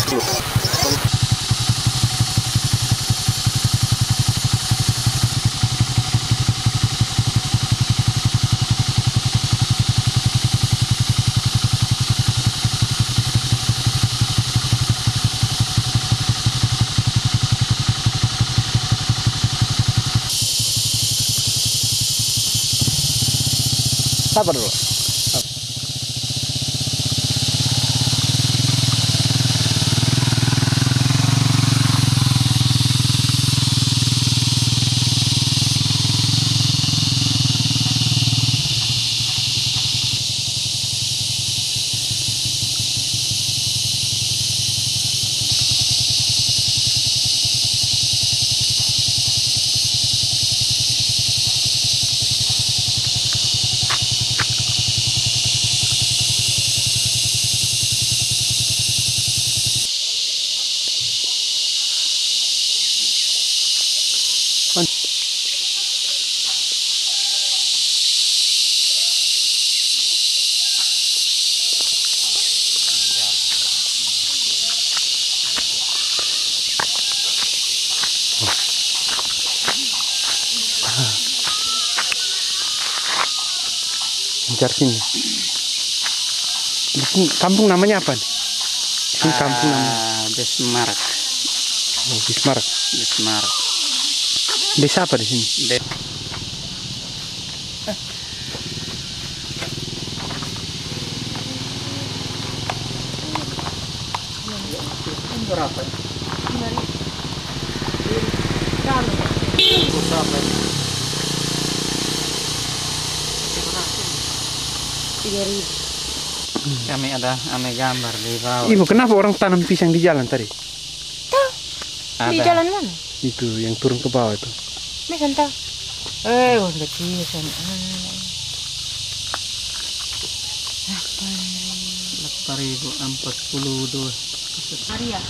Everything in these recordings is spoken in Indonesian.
Sabar dulu. Mencar sini. Di sini kampung namanya apa? Di sini kampung namanya Bismarck. Oh, Bismarck. Bismarck. Desa apa di sini? Berapa? Kami ada gambar di bawah. Ibu, kenapa orang tanam pisang di jalan tadi? Di jalan mana? Itu yang turun ke bawah itu. Mesan tahu. Wah kecil kan. 8.042. Maria.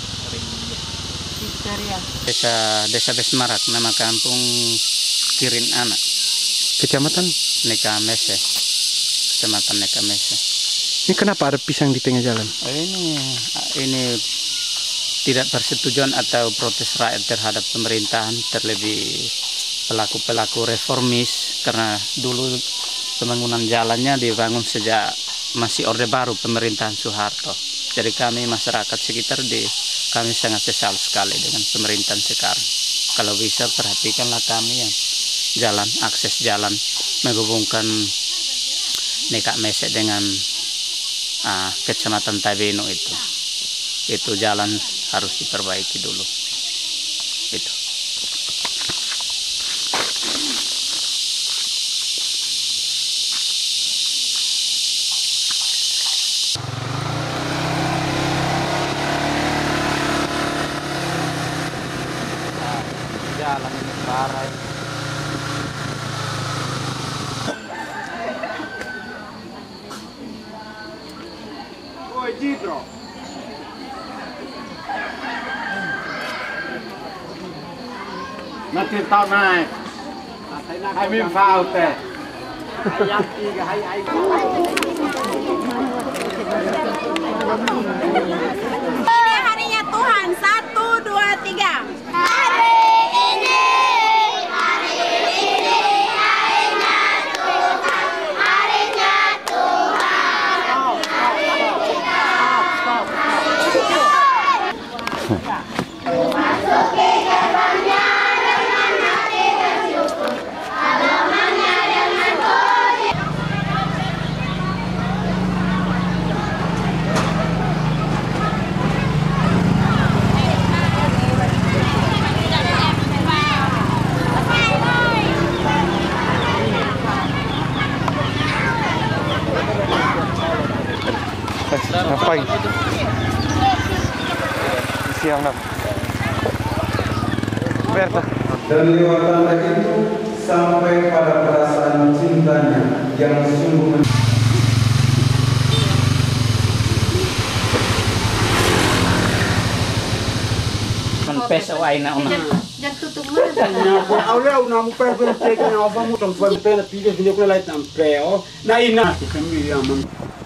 Desa Bismarck, nama kampung Kirin Anak. Kecamatan? Nekamese. Kecamatan Nekamese. Ini kenapa ada pisang di tengah jalan? Ini tidak persetujuan atau protes rakyat terhadap pemerintahan, terlebih pelaku-pelaku reformis, karena dulu pembangunan jalannya dibangun sejak masih Orde Baru pemerintahan Soeharto. Jadi kami masyarakat sekitar kami sangat sesal sekali dengan pemerintahan sekarang. Kalau bisa perhatikanlah kami yang akses jalan menghubungkan Nekamese dengan Kecamatan Tabeno itu jalan harus diperbaiki dulu. Itu. Jalan ini parah. Oi, Didro. Nanti tahu naik. Hai min fau teh. Yang tiga hai. Ini harinya Tuhan. 1, 2, 3. Hari ini harinya Tuhan. Harinya Tuhan. Masuki gerbangnya dengan hati bersyukur. Halamannya dengan puji. Ngapain? Siang nak. Berta. Dan lewatanlah itu sampai pada perasaan cintanya yang sungguh Peso ay na una. Jangan tutup mana. Olha o nome para ver que não vamos tomar pena pilha de leite não preo. Na ina que me chamam.